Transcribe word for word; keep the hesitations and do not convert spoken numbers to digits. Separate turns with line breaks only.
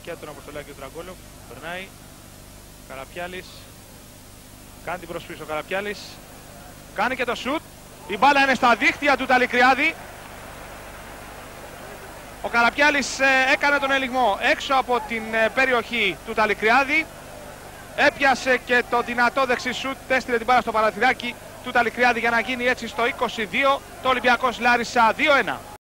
και τον Αποστολάκη του Τραγκόλο. Περνάει. Καραπιάλης. Κάνει την προσπίση ο Καραπιάλης. Κάνει και το σουτ. Η μπάλα είναι στα δίχτυα του Ταλικριάδη. Ο Καραπιάλης έκανε τον ελιγμό έξω από την περιοχή του Ταλικριάδη. Έπιασε και το δυνατό δεξί σουτ, έστειλε την μπάλα στο παραθυράκι του Ταλικριάδη για να γίνει έτσι στο είκοσι δύο το Ολυμπιακός Λάρισα δύο ένα.